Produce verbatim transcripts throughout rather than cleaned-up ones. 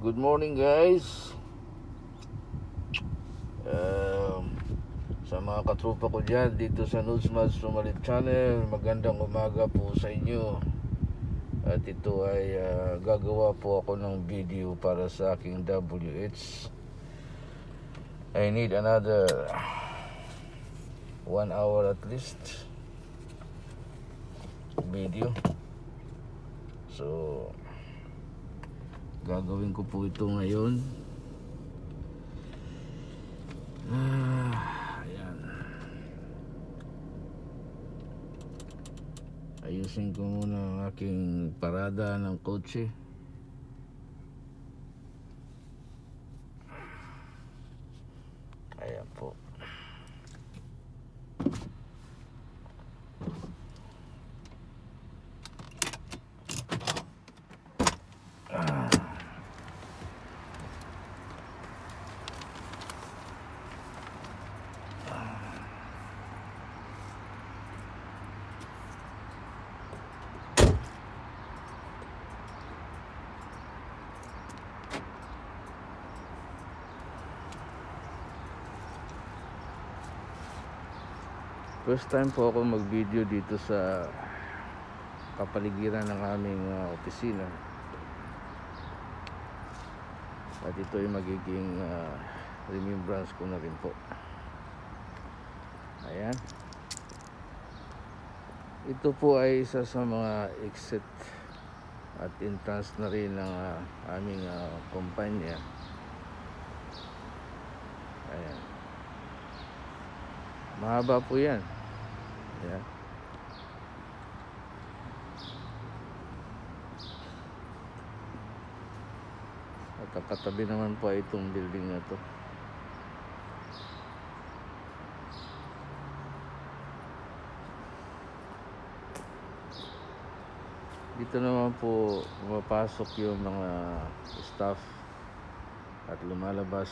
Good morning guys. um, Sa mga katrupa ko dyan dito sa Romalliv Channel, magandang umaga po sa inyo. At ito ay uh, gagawa po ako ng video para sa aking W H. I need another one hour at least video. So gagawin ko po ito ngayon. Ah, ayan. Ayusin ko muna ang aking parada ng kotse. Ayan po. First time po ako mag-video dito sa kapaligiran ng aming uh, opisina. At ito ay magiging uh, remembrance ko na rin po. Ayan. Ito po ay isa sa mga exit at entrance na rin ng uh, aming uh, kumpanya. Ayan. Mahaba po yan. Ayan. At katabi naman po ay itong building na to. Dito naman po pumapasok yung mga staff at lumalabas.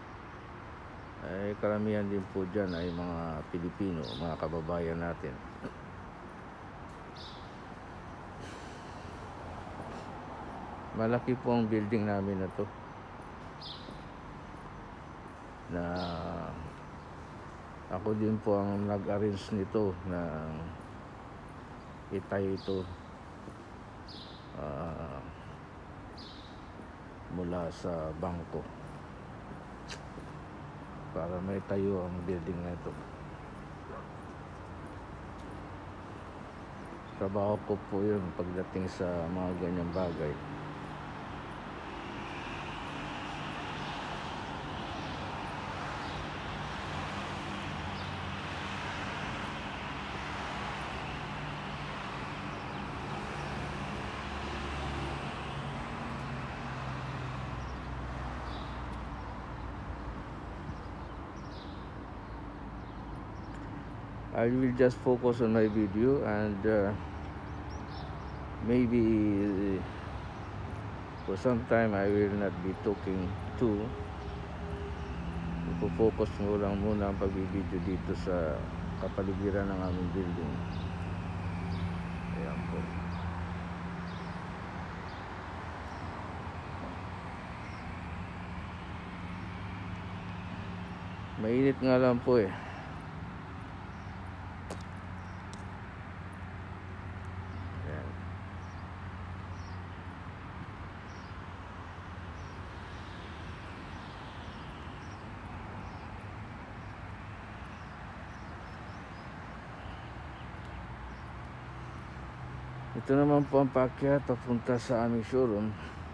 Ay karamihan din po dyan ay mga Pilipino, mga kababayan natin. Malaki po ang building namin na to, na ako din po ang nag-arrange nito na itay ito uh, mula sa bangko para may tayo ang building na ito. Trabaho ko po yun pagdating sa mga ganyang bagay. I will just focus on my video, and uh, maybe for some time I will not be talking too. Ipo-focus mo lang muna ang pag-video dito sa kapaligiran ng aming building. Ayan po. Mainit nga lang po eh. Ito naman po ang paakyat papunta sa aming showroom.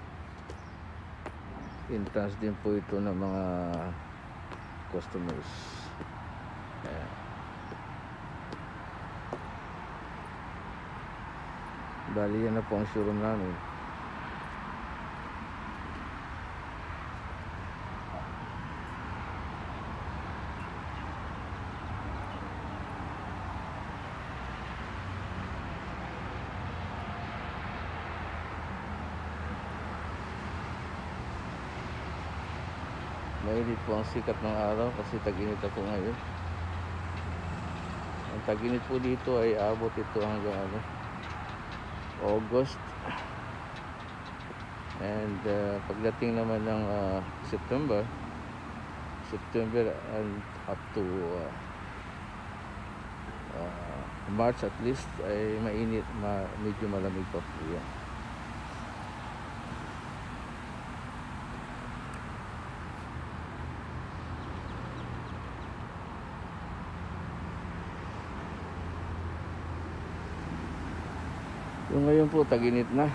Entrance din po ito ng mga customers. Ayan. Bali yan na po ang showroom namin. Mainit po ang sikat ng araw kasi tag-init ako ngayon. Ang tag-init po dito ay abot ito hanggang ano, August. And uh, pagdating naman ng uh, September September and up to uh, uh, March at least ay mainit, ma medyo malamig pa po yan. Yung ngayon po tag-init na.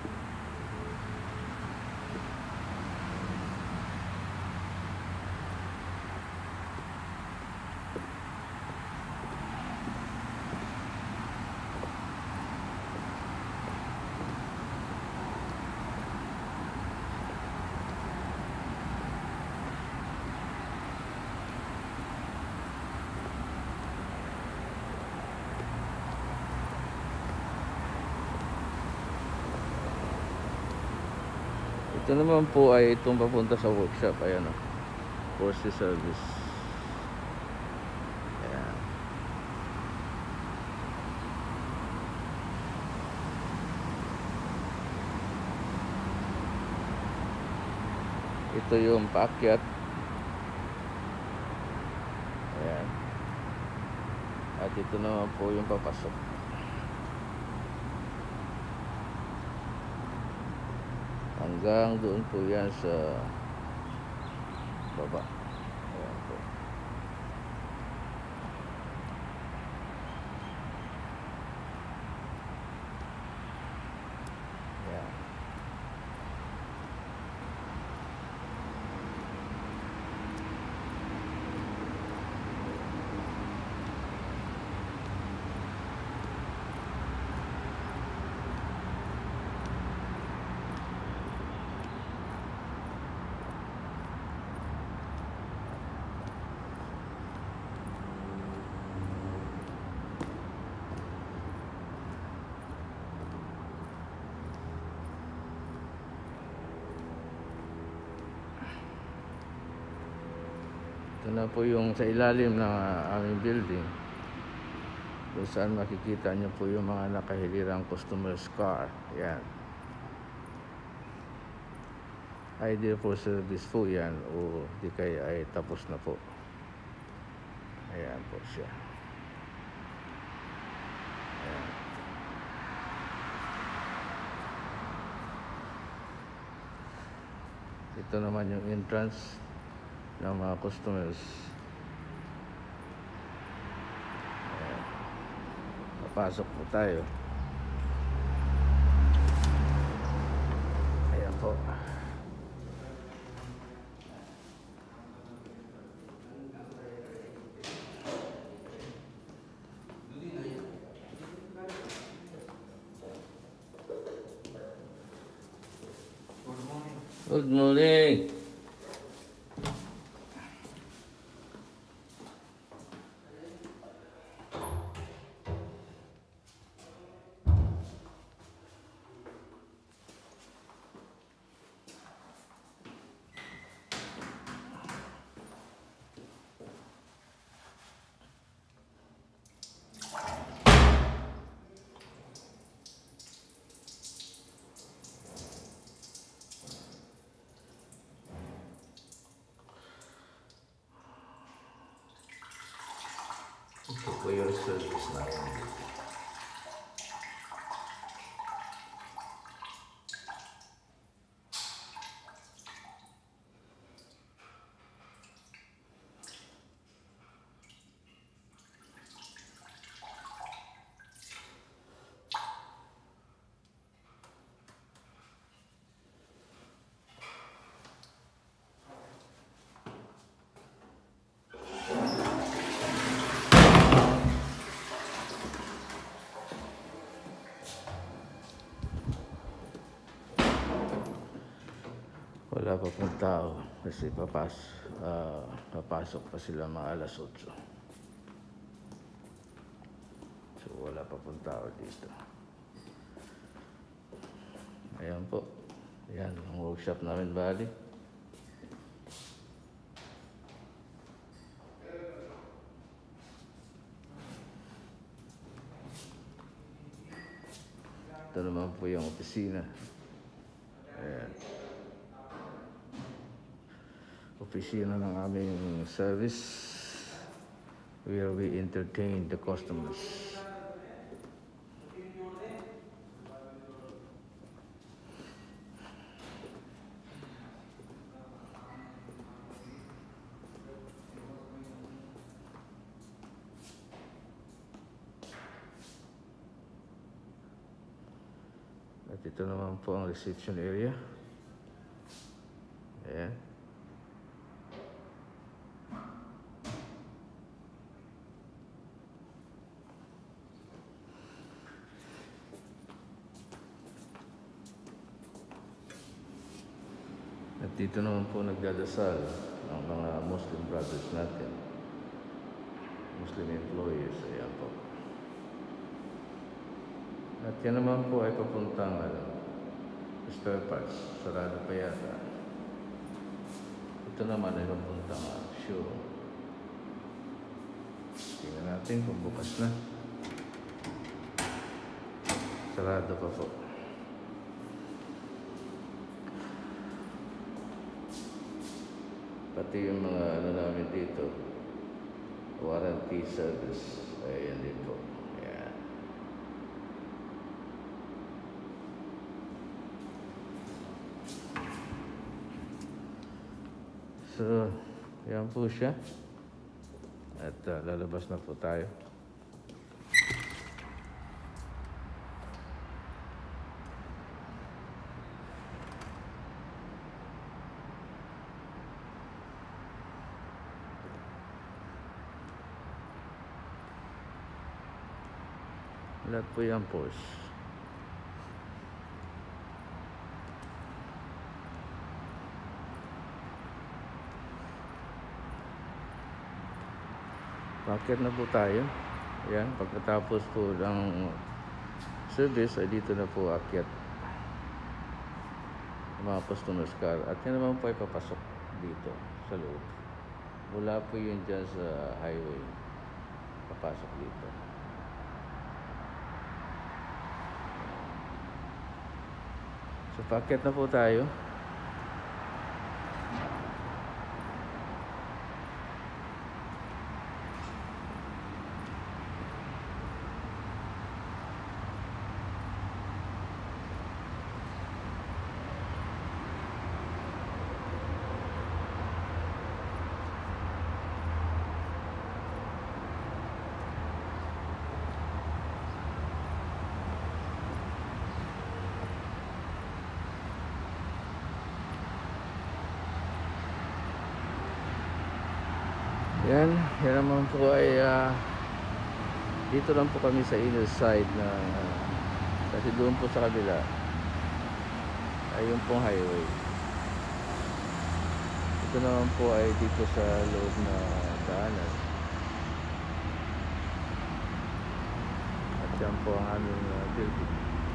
Ito naman po ay itong papunta sa workshop. Ayan o, Porsche service. Ayan. Ito yung paakyat. Ayan. At ito naman po yung papasok. Hanggang doon po yan sa baba. Ayan po. Ayan. Ito na po yung sa ilalim ng uh, aming building, kung saan makikita nyo po yung mga nakahilirang customers car. Yan, either for service po yan o di kaya ay tapos na po. Ayan po siya. Ayan. Ito naman yung entrance ng mga customers. Ayan. Papasok po tayo. Ayan po. Good morning. Ito po yung service namin. Wala pa pong tao kasi papas, uh, papasok pa sila mga alas otso. So wala pa pong tao dito. Ayan po. Ayan ang workshop namin, bali. Ito naman po yung opisina. Ayan. opisina ng aming service where we entertain the customers. At ito naman po ang reception area. Ayan. At dito naman po nagdadasal ang mga Muslim brothers natin, Muslim employees. Ayan po. At yan naman po ay papuntang ano, spare parts. Sarado pa yata. Ito naman ay papuntang uh, showroom. Tingnan natin kung bukas na. Sarado pa po. Pati yung mga ano namin dito, warranty service. Ayan din po. Ayan. So, yan po siya. At uh, lalabas na po tayo. Lahat po yan Porsche. Bakit na po tayo? Ayan, pagkatapos po ng service ay dito na po akyat mga customers car. At yan naman po ay papasok dito sa loob. Mula po yun dyan sa highway. Papasok dito. So, paakyat na po tayo. Yan, yan naman po ay uh, dito lang po kami sa inner side na uh, kasi doon po sa kabila ay yung pong highway. Ito naman po ay dito sa loob na daanan. At yan po ang aming uh, building.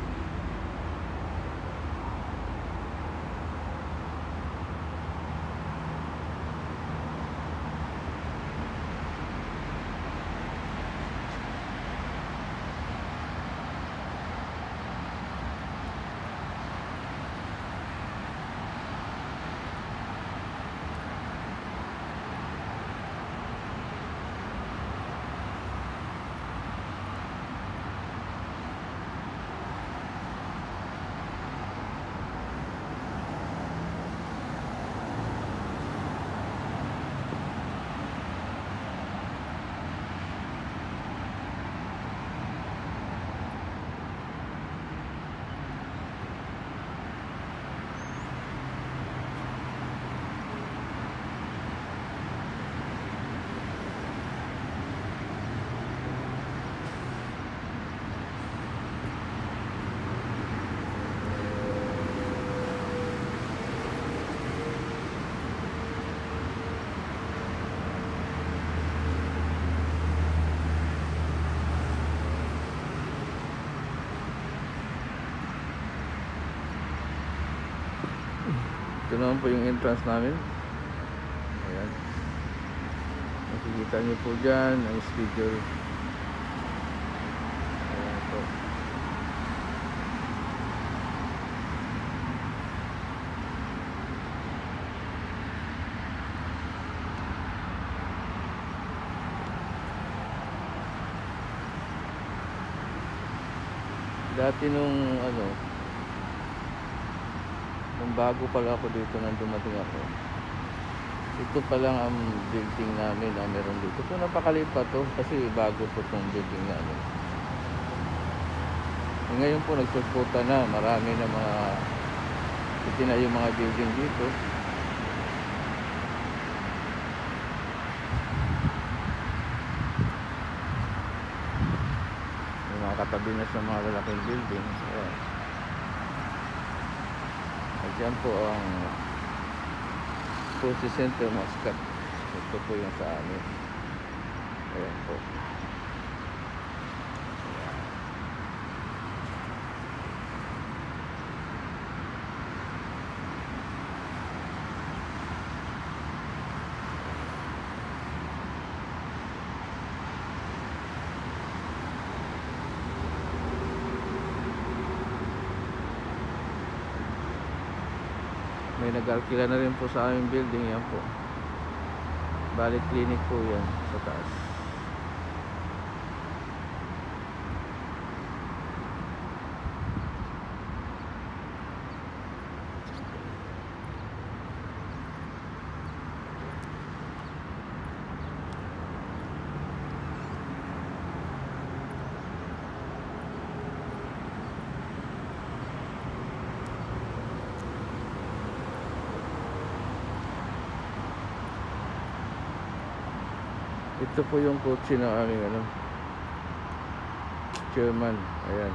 Ito naman po yung entrance namin. Ayan. Makikita nyo po dyan ang schedule. Ayan po. Dati nung ano, nung bago pala ako dito nang dumating ako, ito pa lang ang building namin na meron dito. Ito napakaliit pa to kasi bago po itong building namin. E ngayon po nagsusuta na, marami na mga itinayo mga building dito. May mga katabi na sa mga lalaking building. Ayan. At yan po ang Porsche Center Oman. Ito po yung sa amin. Ayan po. May nag-arkila na rin po sa aming building. Yan po, balik clinic po yan sa taas. Ito po yung kotse ng aming ano, chairman. Ayan.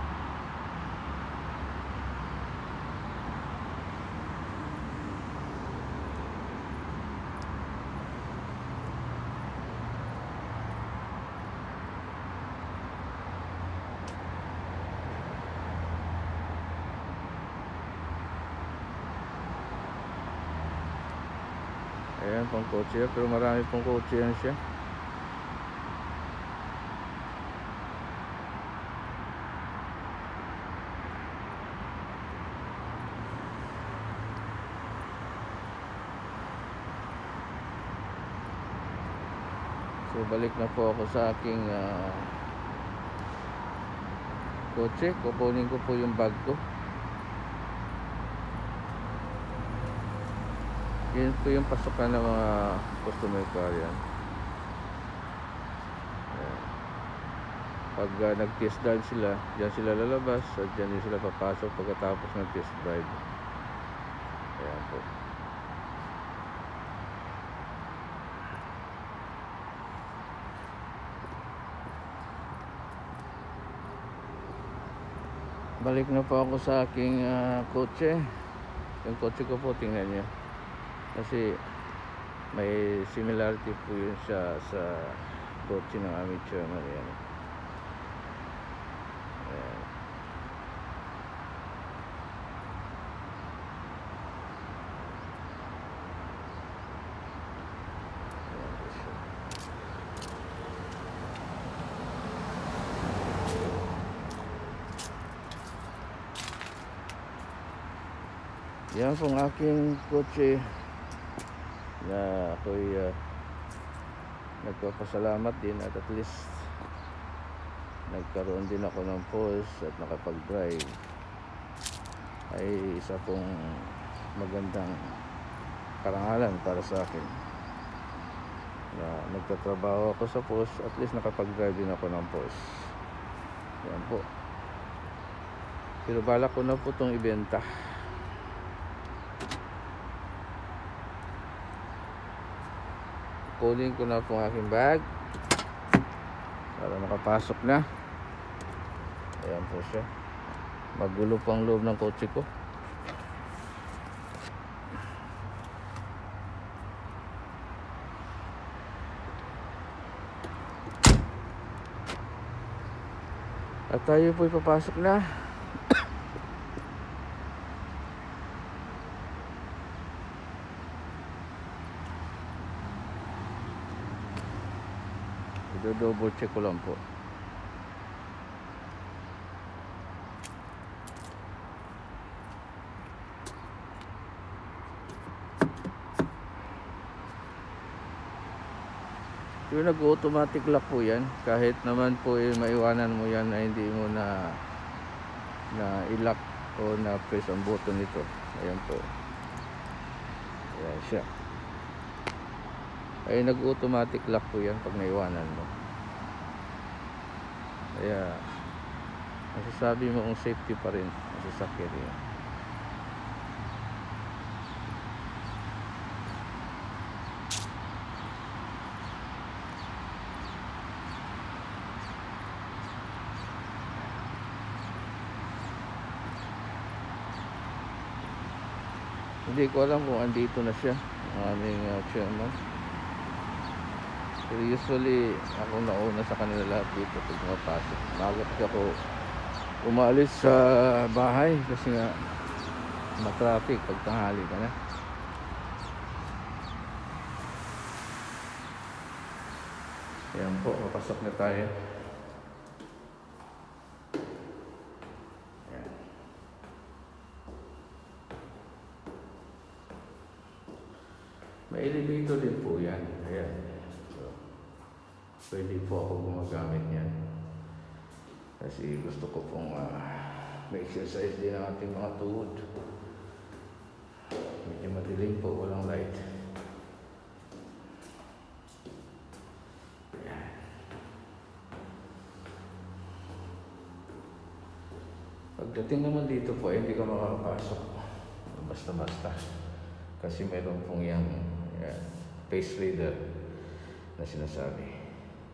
Ayan pang kotse, pero marami pong kotse yan siya. So balik na po ako sa aking uh, kotse. Kukunin ko po yung bag ko. Yan po yung pasukan ng mga customer car yan. Ayan. Pag uh, nag-test drive sila, dyan sila lalabas at dyan din sila papasok pagkatapos ng test drive. Ayan po. Balik na po ako sa aking uh, kotse. Yung kotse ko po, tingnan nyo, kasi may similarity po yun siya sa kotse ng aming chairman. Ayan. Ayan. Yan pong aking kotse na ako'y uh, nagpapasalamat din at at least nagkaroon din ako ng pulse at nakapag-drive. Ay isa pong magandang karangalan para sa akin na nagtatrabaho ako sa pulse, at least nakapag-drive din ako ng pulse. Yan po. Pero balak ko na po itong ibenta. Kunin ko na po ang aking bag para makapasok na. Ayan po siya. Magulo po ang loob ng kotse ko. At tayo po ipapasok na. Do-double check ko lang po. Yung nag-automatic lock po yan, kahit naman po eh, maiwanan mo yan na hindi mo na na i-lock o na press ang button nito. Ayan po. Ayan siya. Ay nag-automatic lock po yan pag naiwanan mo. Kaya masasabi mo kung safety pa rin ang sasakyan yan. Hindi ko alam kung andito na siya ang aming uh, chairman. Pero usually ako nauna sa kanila lahat dito pag mapasok. Magat ako umalis sa bahay kasi nga matraffic pag tanghali ka na. Ayan po, papasok na tayo. May elevator din po yan. Ayan. So, pwede po ako gumagamit yan. Kasi gusto ko pong uh, may exercise din ang ating mga tuhod. Medyo madilim po, walang light. Ayan. Pagdating naman dito po, eh, hindi ka makakapasok. Basta-basta. Kasi mayroon pong yung uh, face reader na sinasabi.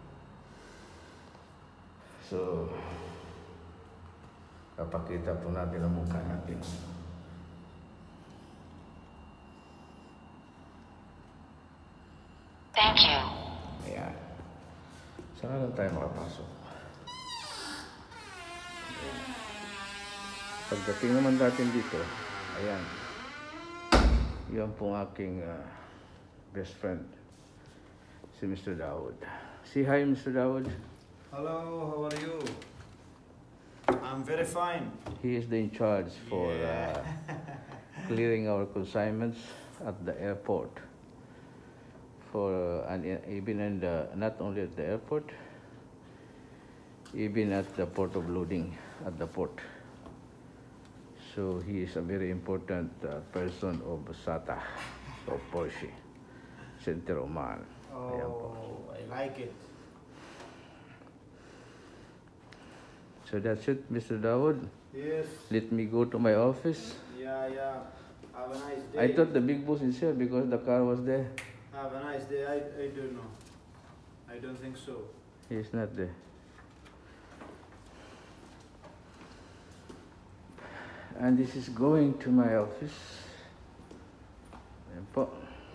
So, kapakita po natin ang mukha natin. Thank you. Ayan. Saan lang tayo makapasok? Ayan. Pagdating naman natin dito, ayan. Yan pong aking uh, best friend, si Mister Dawood. Say hi, Mister Dawood. Hello, how are you? I'm very fine. He is the in charge for Yeah. uh, clearing our consignments at the airport. For uh, and even in the, not only at the airport, even at the port of loading at the port. So he is a very important uh, person of S A T A, of Porsche Center Oman. Ayan po. Oh, I like it. So that's it, Mister Dawood. Yes. Let me go to my office. Yeah, yeah. Have a nice day. I thought the big boss is here because the car was there. Have a nice day. I, I don't know. I don't think so. He is not there. And this is going to my office. Ayan po.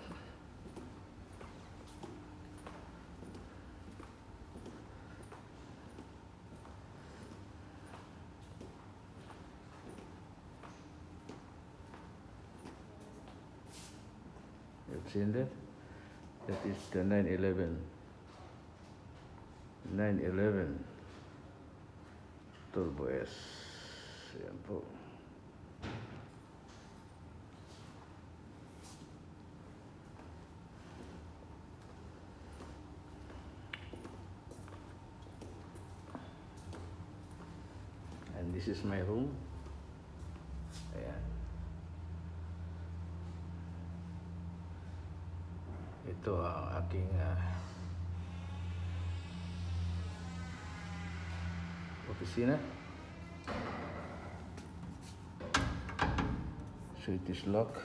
You've seen that? That is the nine eleven. nine eleven Turbo S. Ayan po. And this is my room. Ayan. Ito ang aking uh, opisina. So it is locked.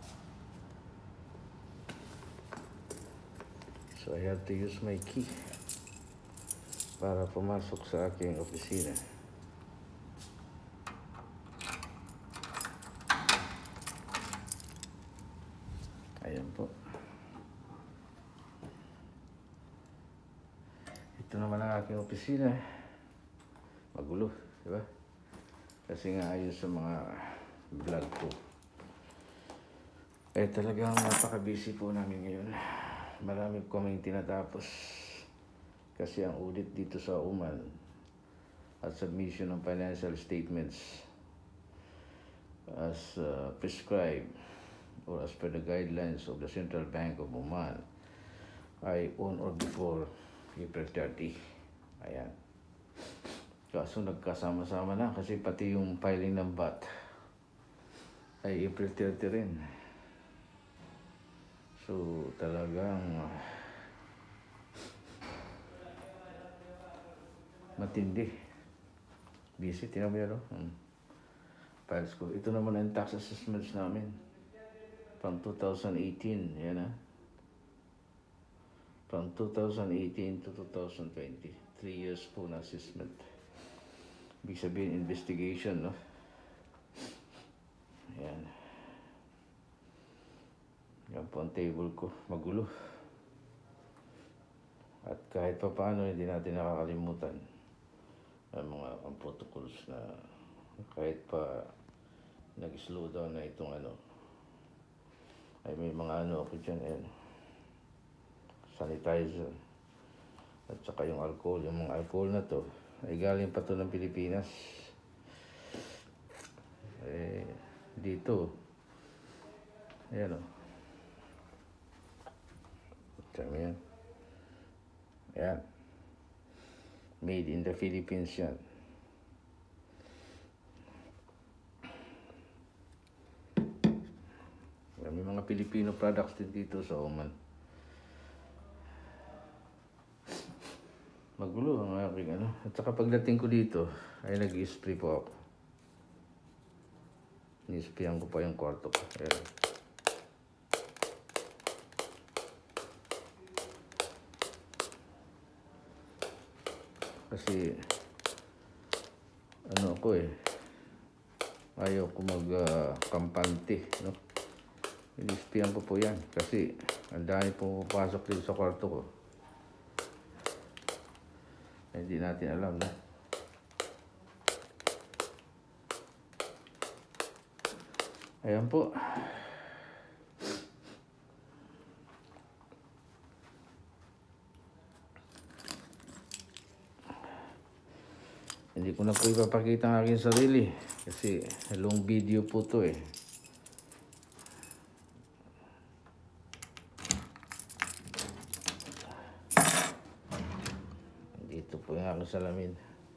So I have to use my key para pumasok sa aking opisina. Ayan po. Ito naman ang aking opisina. Magulo, di ba? Kasi nga ayun sa mga vlog ko. Eh talagang napaka-busy po namin ngayon. Marami po kaming tinatapos. Kasi ang audit dito sa Oman at submission ng financial statements as uh, prescribed or as per the guidelines of the Central Bank of Oman ay on or before April thirtieth. Ayan. Kaso nagkasama-sama na kasi pati yung filing ng B A T ay April thirty rin. So talagang matindi. Busy, tingnan mo yan, no? Hmm. Files ko. Ito naman ang tax assessments namin. From two thousand eighteen, yan ha. From two thousand eighteen to two thousand twenty. Three years po na assessment. Ibig sabihin, investigation, no? Yan. Yan po ang table ko. Magulo. At kahit pa paano, hindi natin nakakalimutan ang mga ang protocols na kahit pa nag-slow down na itong ano, ay may mga ano ako dyan, ayan, sanitizer at saka yung alcohol. Yung mga alcohol na to ay galing pa to ng Pilipinas. Eh, dito ayan o, tama yan, ayan, made in the Philippines yan. May mga Filipino products din dito sa Oman. Magulo ang aking ano. At saka pagdating ko dito, ay nag-i-spray po ako. Ni-sprayan ko pa yung kwarto ko. Ayan. Kasi, ano ako eh, ayaw ko mag-kampante, uh, no? Inispiyan ko po yan kasi ang dami po papasok dito sa kwarto ko. Ay, hindi natin alam na. Ayan po. Hindi ko na po ipapakita ang aking sarili kasi long video po to eh. Dito po yung aking salamin.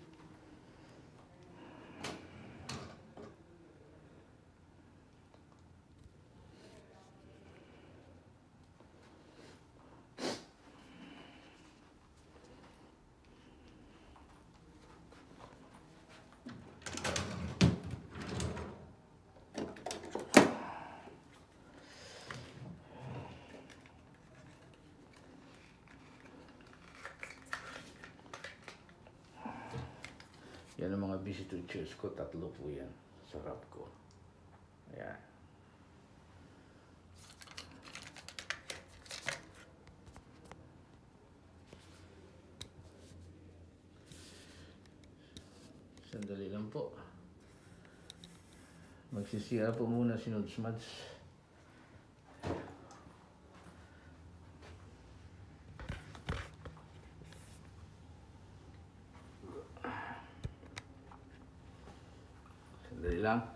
Yan ang mga visitor chairs ko, tatlo po yan. Sarap ko. Ayan. Sandali lang po. Magsisira po muna si Nudsmads. Sandali lang.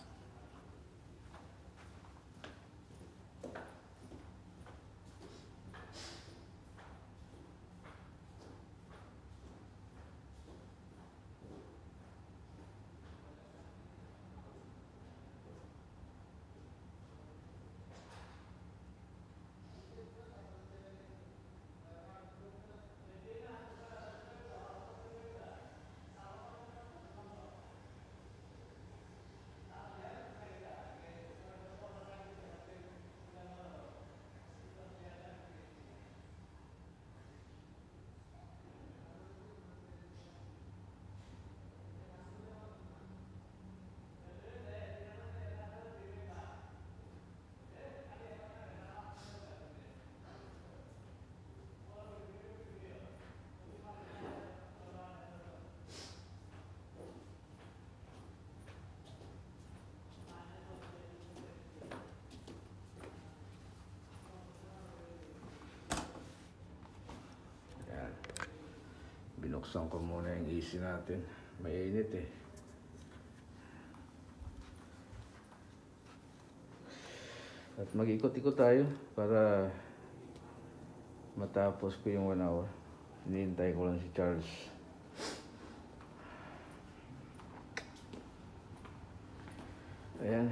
Binuksan ko muna yung A C natin. Mainit eh. At mag-ikot-ikot tayo para matapos ko yung one hour. Hinihintay ko lang si Charles. Ayan.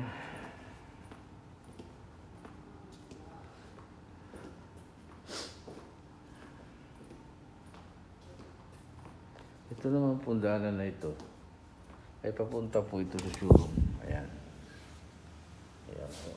Ito naman po daanan na ito ay papunta po ito sa showroom. Ayan. Ayan po.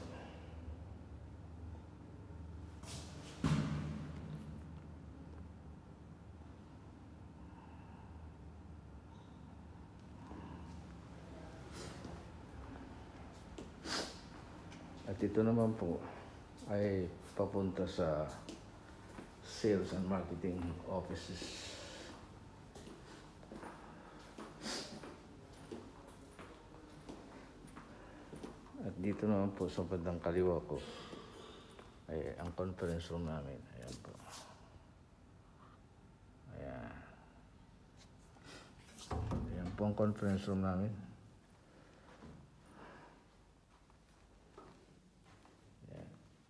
At ito naman po ay papunta sa sales and marketing offices. At dito naman po sa bandang kaliwa ko ay ang conference room namin. Ayan po. Ayan. Ayan po ang conference room namin. Ayan.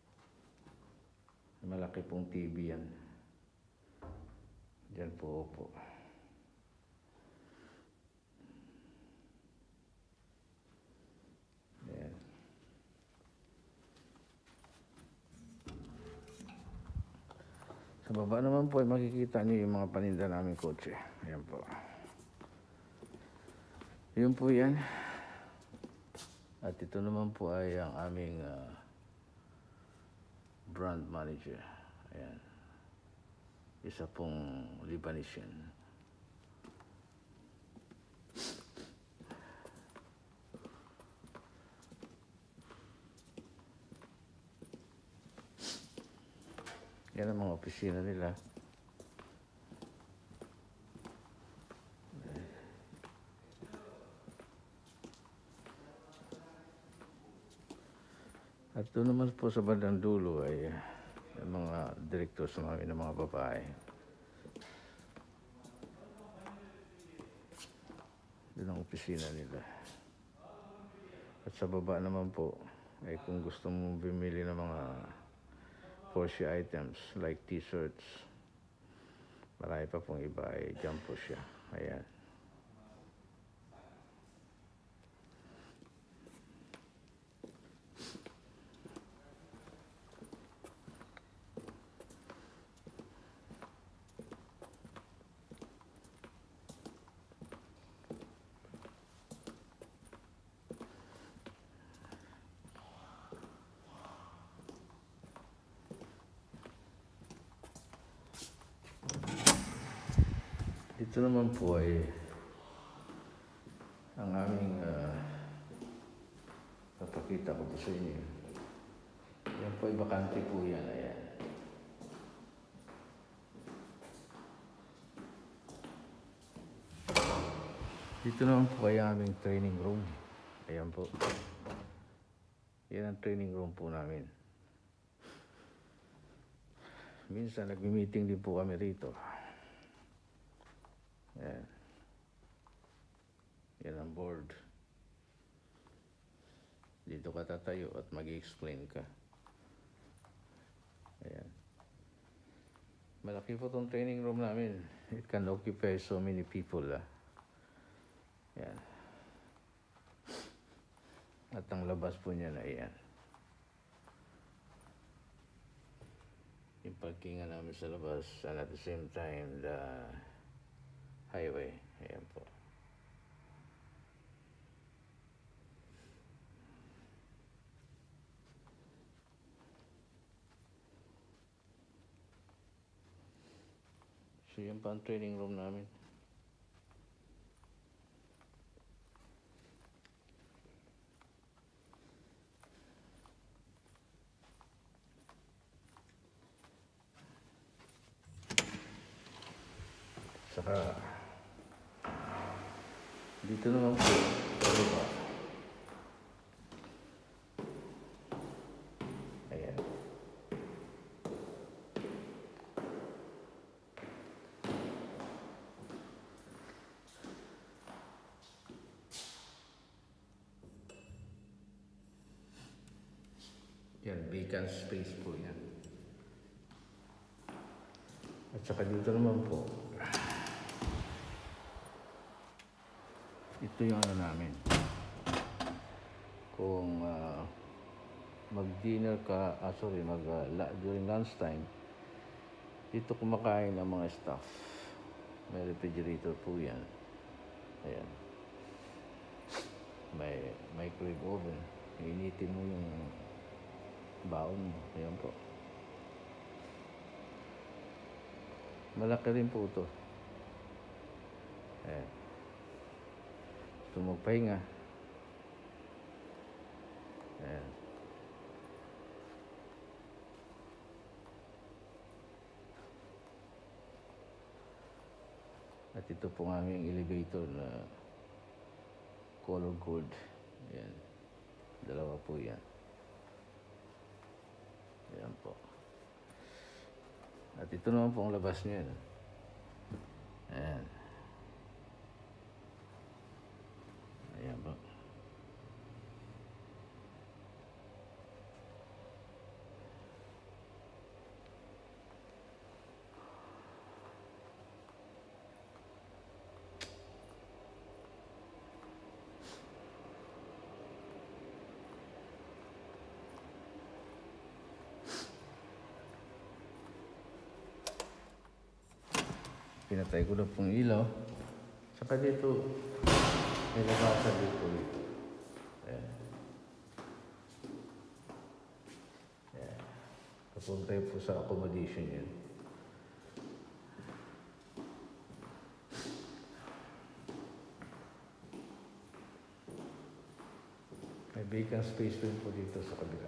Malaki pong T V yan. Diyan po po. Ayan. Sa baba naman po ay makikita niyo yung mga paninda naming kotse. Ayan po. Yun po yan. At ito naman po ay ang aming uh, brand manager. Ayan. Isa pong Lebanese. Yan ang mga opisina nila. At doon naman po sa bandang dulo ay uh, mga directors namin ng mga babae. Doon ang opisina nila. At sa baba naman po ay kung gusto mong bumili ng mga Porsche items like t-shirts, marami pa pong iba ay dyan po siya. Ayan. Ito naman po ay ang aming uh, papakita ko po sa inyo. Yan po ay bakante po yan. Ayan. Dito naman po ay ang aming training room. Ayan po. Yan ang training room po namin. Minsan nag-meeting din po kami rito. Ayan. Yan ang board. Dito ka tatayo at mag-explain ka. Ayan. Malaki po itong training room namin. It can occupy so many people. Ah. Ayan. At ang labas po niya na ayan. Yung parkingan namin sa labas and at the same time the highway. Ayan po. So yan pa ang training room namin. Saka dito naman po sa baba. Ayan. Yan, vacant space po yan. At saka dito naman po, ito yung ano namin. kung uh, mag-dinner ka, ah, sorry, mag, uh, la, during lunchtime, dito kumakain ang mga staff. May refrigerator po yan. Ayan. May microwave oven. Initin mo yung baon mo. Ayan po. Malaki rin po ito. Ayan. Gusto magpahinga. Ayan. At ito po ang aming elevator na color gold. Ayan. Dalawa po yan. Ayan po. At ito naman po ang labas niya. Ayan. Ayan po. Pinatay ko na pong ilaw. Saka dito, may labasan dito dito. Ayan. Ayan. Papunta po sa accommodation yan. May vacant space rin po dito sa kabila.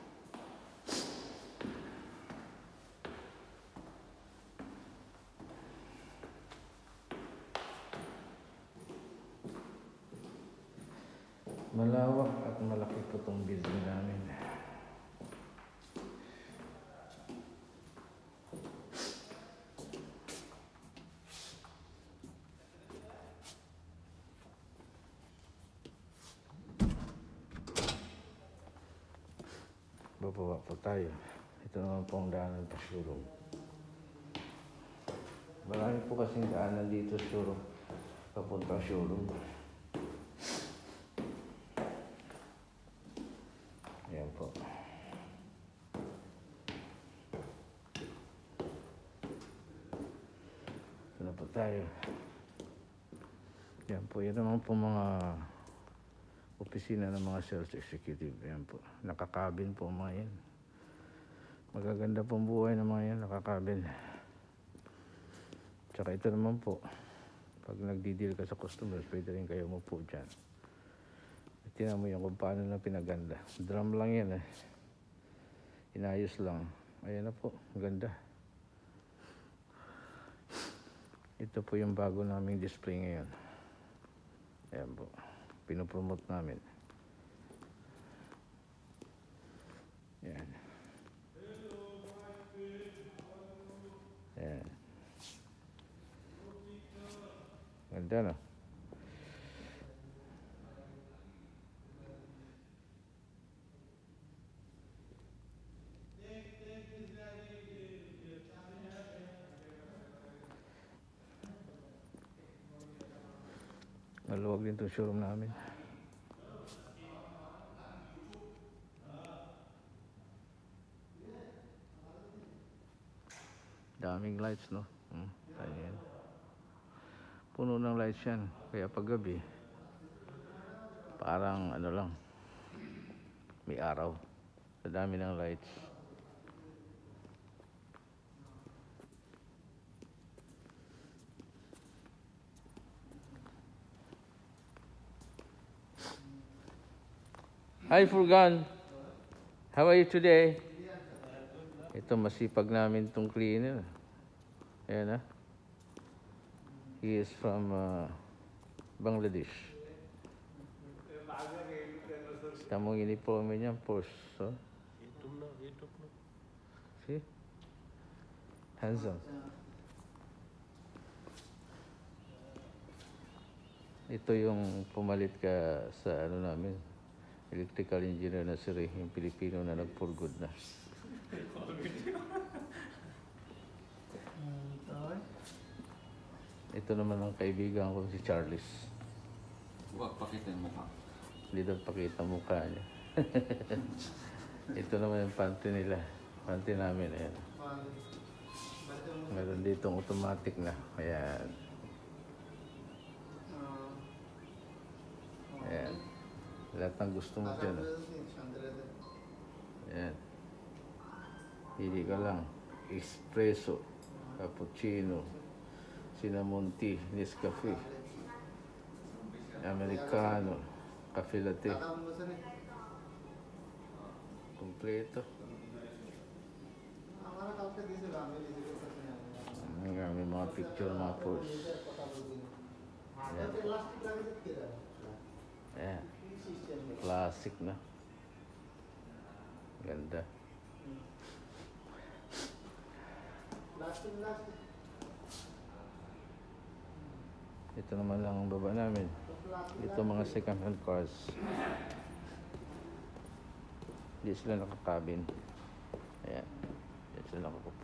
Malawak at malaki po itong building namin. Bababa po tayo. Ito naman po ang daanan pa showroom. Marami po kasing daanan dito showroom. Papunta showroom. Ayan po. Ito na po tayo. Ayan po. Yan naman po mga opisina ng mga sales executive. Ayan po. Nakakabin po mga yan. Magaganda pong buhay ng mga yan. Nakakabin. Tsaka ito naman po. Pag nagdi-deal ka sa customers, pwede rin kayo umupo dyan. Tingnan mo yung kung paano na pinaganda. Drum lang yan eh. Inayos lang. Ayan na po. Maganda. Ito po yung bago naming display ngayon. Ayan po. Pinopromote namin. Ayan. Ayan. Ganda no? Maluwag din itong showroom namin. Daming lights, no? Hmm, ayan. Puno ng lights yan. Kaya paggabi, parang ano lang, may araw. Sa dami ng lights. Hi Furgan, how are you today? Ito masipag namin itong cleaner. Ayan ah. He is from uh, Bangladesh. Tamong uniforme niya, Porsche. So? See? Handsome. Ito yung pumalit ka sa ano namin. Electrical engineer na si Ray, yung Pilipino na nag-for good na. Ito naman ang kaibigan ko si Charles. Huwag pakita yung mukha. Hindi daw pakita mukha niya. Ito naman yung pantry nila. Pantry namin, ayan. Meron ditong automatic na. Ayan. Ayan. Lahat ng gusto mo dyan. Ayan. Hindi ka lang. Espresso, cappuccino, cinnamon tea, Nescafe, Americano, cafe latte. Kompleto. May mga picture, mga posts. Ayan. Ayan. Classic na. Ganda. Ito naman lang ang baba namin. Ito mga second hand cars. Hindi sila nakakabin. Ayan. Hindi sila nakakupo.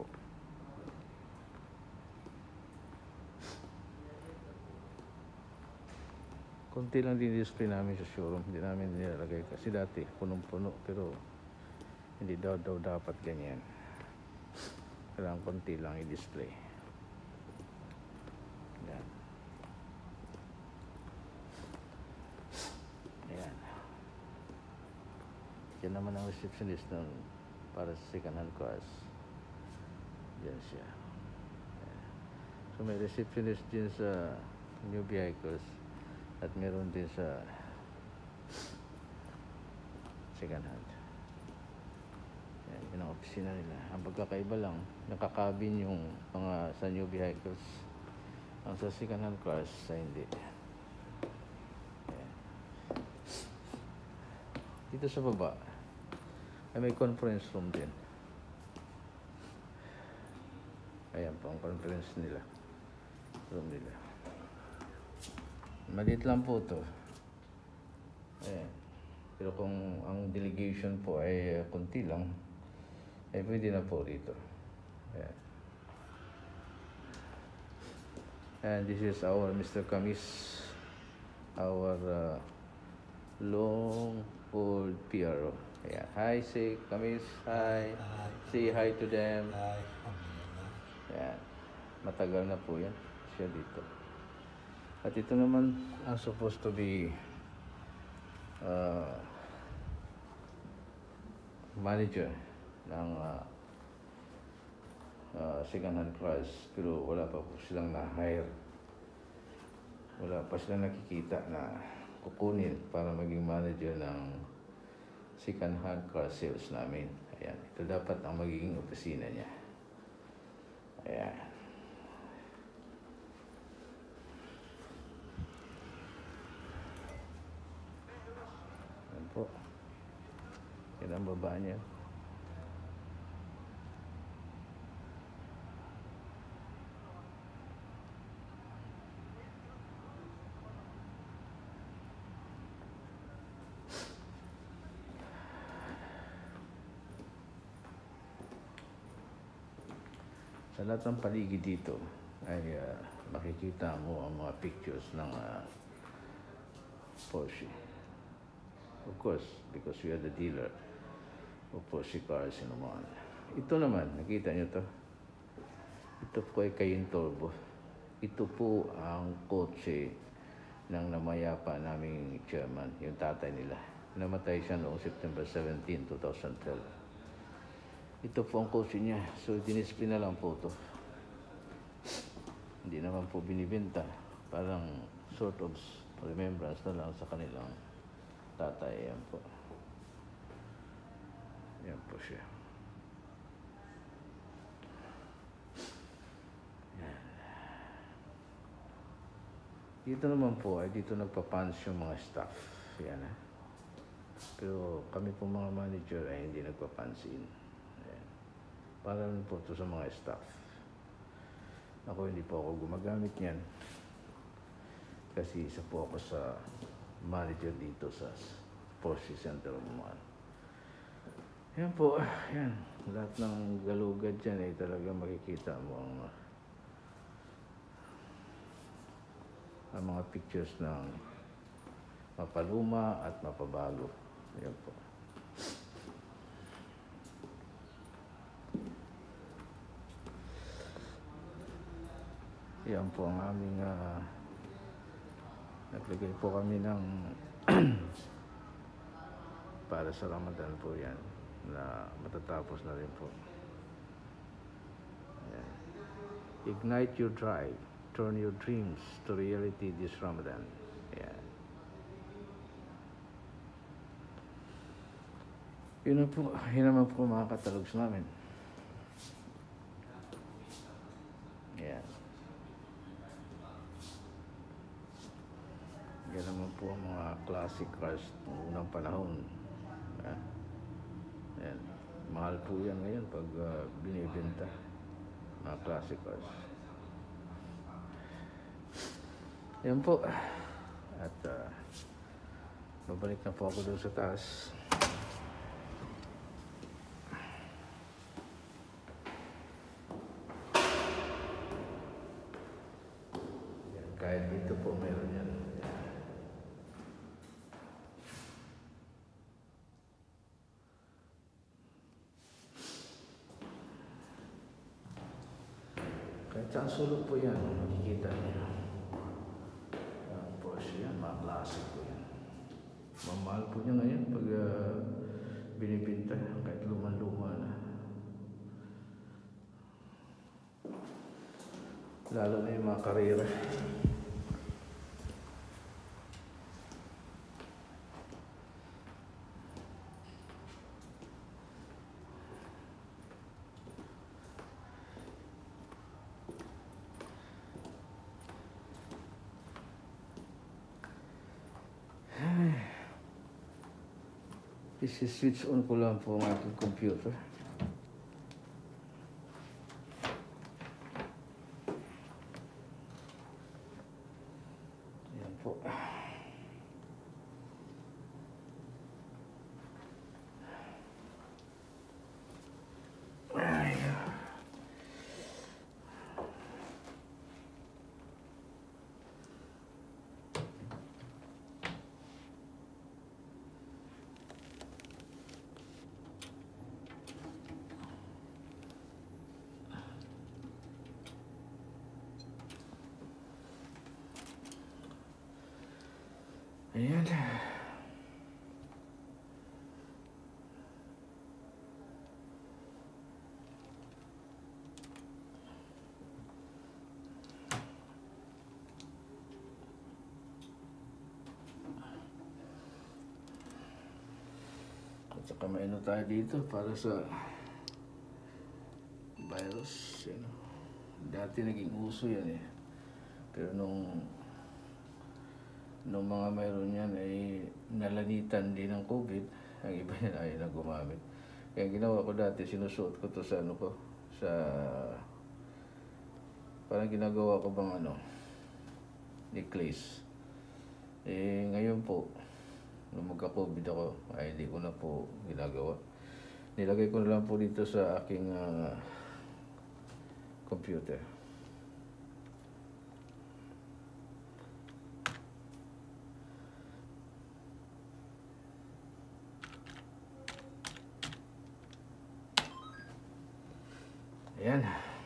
Kunti lang din display namin sa showroom. Hindi namin nilalagay kasi dati punong-puno, pero hindi daw daw dapat ganyan. Kailangan konti lang i-display. Ayan. Ayan. Yan naman ang receptionist nun para sa second hand cars. Diyan siya. Ayan. So may receptionist din sa new vehicles at meron din sa second hand. Yan, yun ang opisina nila. Ang pagkakaiba lang, nakakabin yung mga sa new vehicles. Ang sa second hand cars, sa hindi. Yan. Dito sa baba, ay may conference room din. Ayan po ang conference nila. Room nila. Maliit lang po ito. Ayan. Pero kung ang delegation po ay uh, kunti lang, ay pwede na po dito. Ayan. And this is our Mister Kamis, our uh, long old P R O. Ayan. Hi, say Kamis. Hi. Hi. Say hi to them. Hi. Ayan. Matagal na po yan siya dito. At ito naman ang supposed to be uh, manager ng uh, uh, second hand cars, pero wala pa po silang na-hire. Wala pa silang nakikita na kukunin para maging manager ng second hand car sales namin. Ayan, ito dapat ang magiging opisina niya. Ayan. Ayan po. Yan ang baba niya. Sa lahat ng paligid dito ay uh, makikita mo ang mga pictures ng uh, Porsche. Of course, because we are the dealer of Porsche cars in Oman. Ito naman, nakita nyo to? Ito po ay Cayenne Turbo. Ito po ang kotse ng namayapa naming chairman, yung tatay nila. Namatay siya noong September seventeenth, two thousand twelve. Ito po ang kotse niya. So, dinisplay na lang po ito. Hindi naman po binibenta. Parang sort of remembrance na lang sa kanilang tatay. Yan po. Yan po siya. Yan. Dito naman po ay dito nagpapans yung mga staff. Yan ha. Pero kami po mga manager ay hindi nagpapansin. Para rin po ito sa mga staff. Ako hindi po ako gumagamit niyan. Kasi isa po ako sa manager dito sa Porsche Center Oman. Yan po, yan. Lahat ng galugad dyan ay talaga makikita mo ang, ang mga pictures ng mapaluma at mapabago. Yan po. Yan po ang aming uh, naglagay po kami ng para sa Ramadan po yan na matatapos na rin po. Ayan. Ignite your drive, turn your dreams to reality this Ramadan. Ayan. Yun na po, yun naman po mga katalogs namin. Ayan. Yan naman po ang mga classic cars ng unang panahon. Ayan. Ayan. Mahal po yan ngayon pag uh, binibenta. Mga classic cars. Yan po. At uh, babalik na po ako doon sa taas. Yan. Kahit dito po meron yan. Kahit saan sulok po yan, makikita niyo. Ang Porsche yan, mga classic po yan. Mamahal po niya ngayon pag uh, binibinta, kahit luman-luma na. Lalo na yung mga karera. Isi-switch on ko lang po ang aking computer. Yan po. Ay. Ayan. At saka maino tayo dito para sa virus. You know. Dati naging uso yan eh. Pero nung nung mga mayroon yan ay nalanitan din ng COVID, ang iba yan ay na gumamit. Kaya ginawa ko dati, sinusuot ko to sa ano ko, sa parang ginagawa ko bang ano, necklace. Eh ngayon po, nung magka-COVID ako, ay hindi ko na po ginagawa. Nilagay ko na lang po dito sa aking uh, computer. Ayan.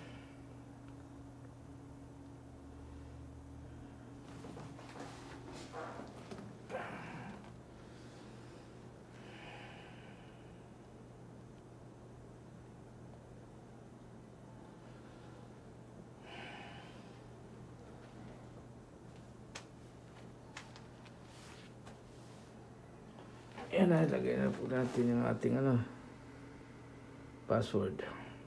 Ayan na, ilagay na po natin yung ating ano, password.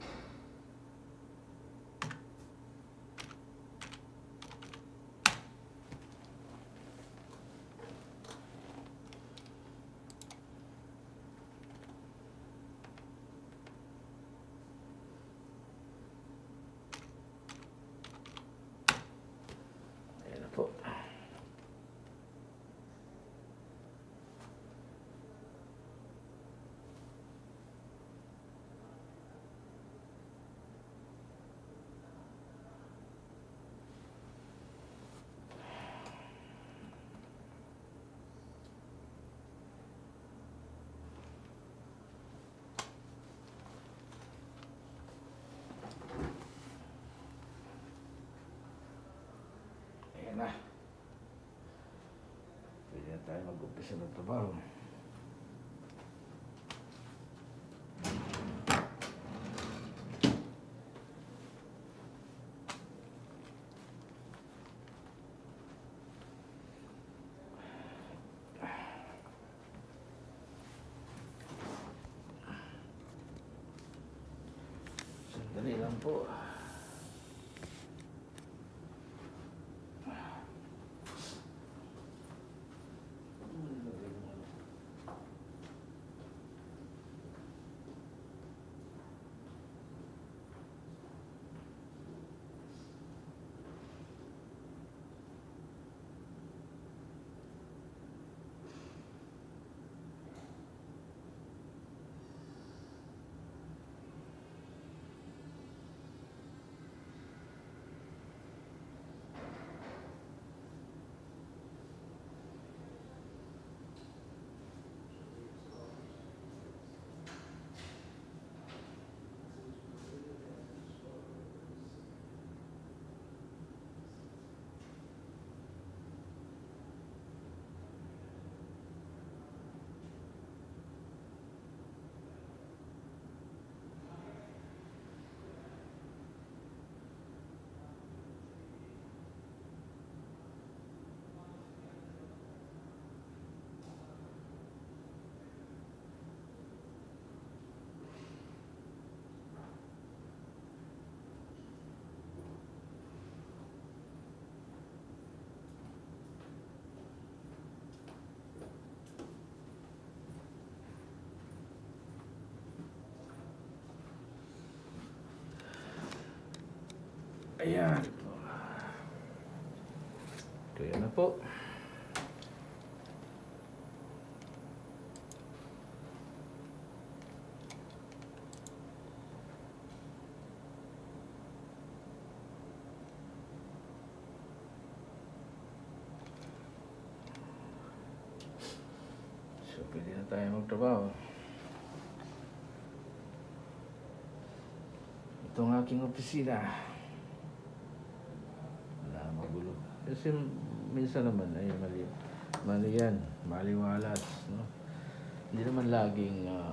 Po. Ayan na. Pwede na tayo mag-umpisa ng trabaho. Sandali lang po. Ayan. Kaya na po. So, pwede na tayo magtrabaho. Ito ang aking opisina. Magulo. Kasi minsan naman ay mali, mali yan, maliwalas, no? Hindi naman laging uh,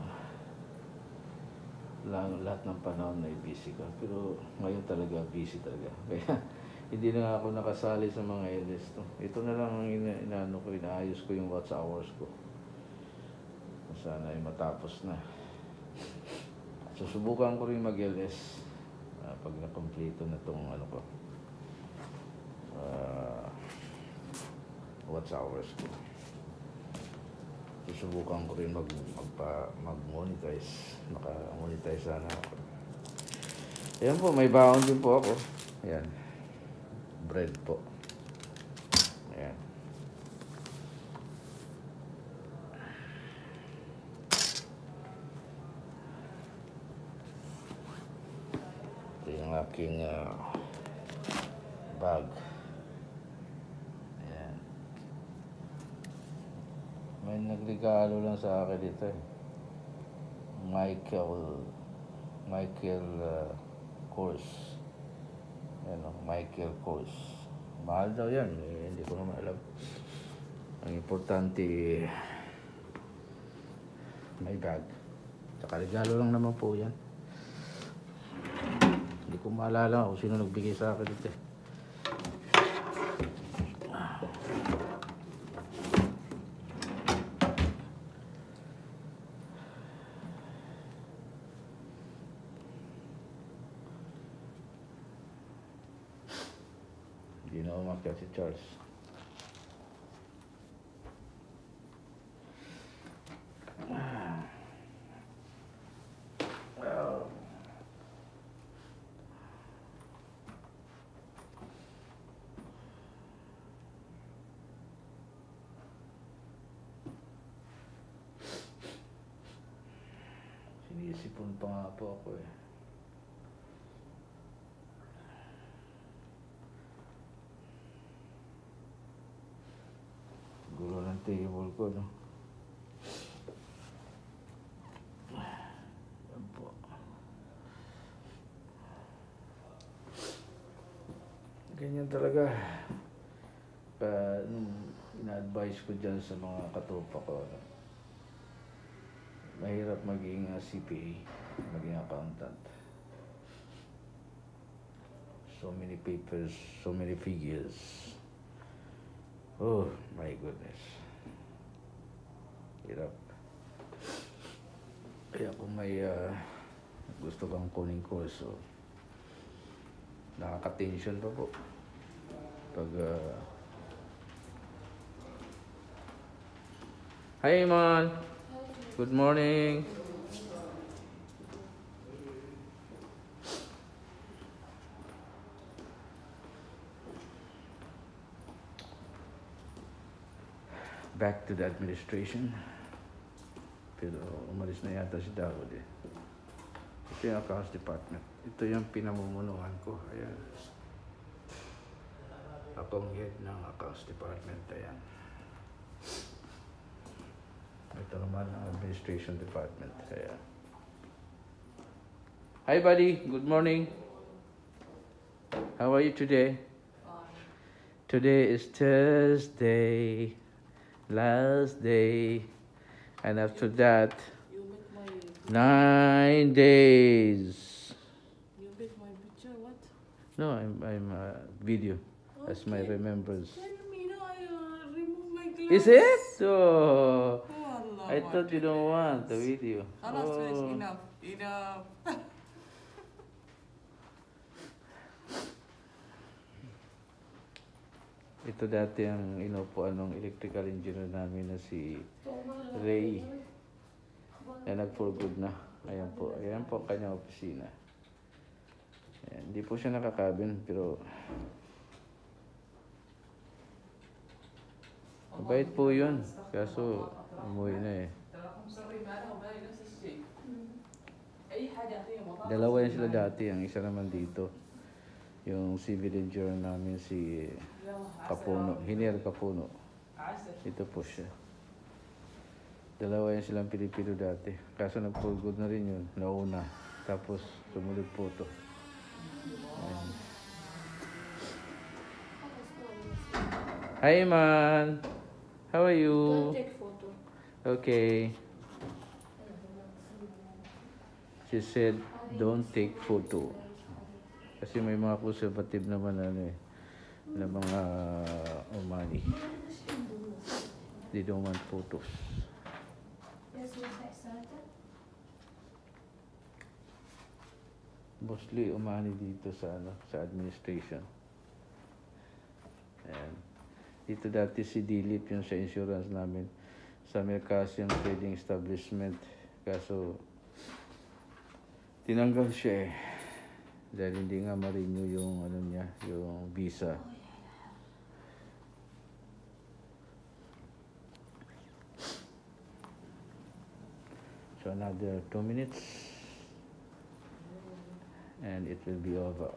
lang, lahat ng panahon ay busy ka, pero ngayon talaga busy talaga. Kaya hindi na nga ako nakasali sa mga L S, no? Ito na lang ang ina, inaano ko, inaayos ko yung watch hours ko. Sana ay matapos na. Susubukan ko rin mag-L S uh, pag na-complete na itong ano ko. Uh, watch hours ko. Susubukan ko rin mag, magpa, mag-monetize. Maka-monetize sana ako. Ayan po, may baon din po ako. Ayan. Bread po. Ayan. Ito yung aking uh, bag. May nagregalo lang sa akin dito eh. Michael Michael uh, Kors. Yan o, Michael Kors. Mahal daw yan, eh, hindi ko naman alam. Ang importante, may bag. Tsaka regalo lang naman po yan. Hindi ko maalala kung sino nagbigay sa akin dito eh. Hindi na umakyat si Charles. Well, sinisipon pa nga po ako eh. Gulo ng table ko, no? Yan po. Ganyan talaga. pa, nung ina-advise ko dyan sa mga katupa ko, ano, mahirap maging uh, C P A, maging accountant. So many papers, so many figures. Oh my goodness. Hirap. Kaya kung may uh, gusto kang kuning course, so, nakaka-tension pa po. Pag, uh... Hi, man. Good morning. Back to the administration. Pero umalis na yata si Dawood eh. Ito yung accounts department. Ito yung pinamumunuhan ko. Ayan. Akong head ng accounts department. Ayan. Ito naman ang administration department. Ayan. Hi buddy, good morning. How are you today? Today is Thursday. Last day. And after that, nine days. You make my picture, what? No, I'm I'm uh, video. Okay. As my remembrance. Tell me, no, I uh, remove my glass. Is it? Oh, Oh, Allah, I thought you don't want the video. Alas, Oh. enough, enough. Ito dati ang inupuan ng electrical engineer namin na si Ray. Na nag-for good na. Ayan po. Ayan po ang kanyang opisina. Ayan. Hindi po siya nakakabin pero mabait po yun. Kaso umuwi na eh. Dalawa yan sila dati. Ang isa naman dito. Yung civil engineer namin si Kapuno. Hinier Kapuno. Ito po siya. Dalawa yan silang Pilipino dati. Kaso nag-for good na rin yun. Nauna. Tapos sumunod po ito. Ayan. Hi man! How are you? Don't take photo. Okay. She said, don't take photo. Kasi may mga conservative naman ano eh, na mga Omani. They don't want photos. Mostly Omani dito sa ano, sa administration. Ayan. Dito dati si Dilip yung sa insurance namin sa Mercasian Trading Establishment. Kaso tinanggal siya eh. Dahil hindi nga ma-renew yung ano niya, yung visa. So another two minutes and it will be over.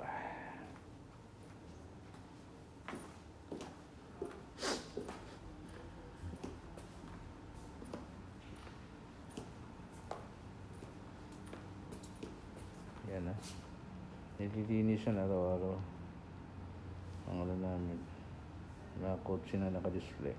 Yan na. Nililinis yan araw-araw. Ang ano namin. Mga kotse na naka-display.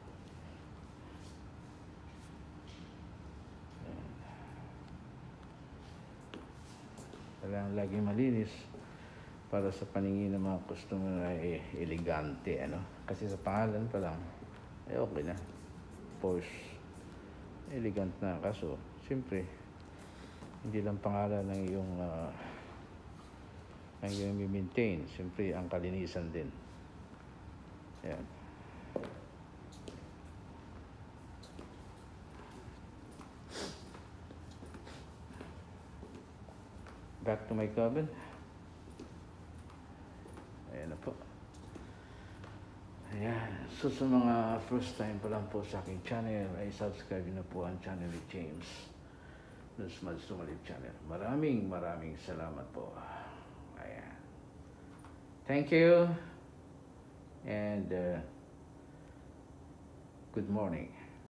Kailangan lagi malinis para sa paningin ng mga customer ay elegante, ano? Kasi sa pangalan pa lang, ay okay na. Porsche. Elegant na. Kaso, siyempre, hindi lang pangalan ng iyong uh, ang iyong i-maintain. Siyempre, ang kalinisan din. Ayan. Back to my cabin. Ayan na po. Ayan. So sa mga first time pa lang po sa aking channel, ay subscribe na po ang channel ni James. Romalliv Channel. Maraming maraming salamat po. Ayan. Thank you. And uh, good morning.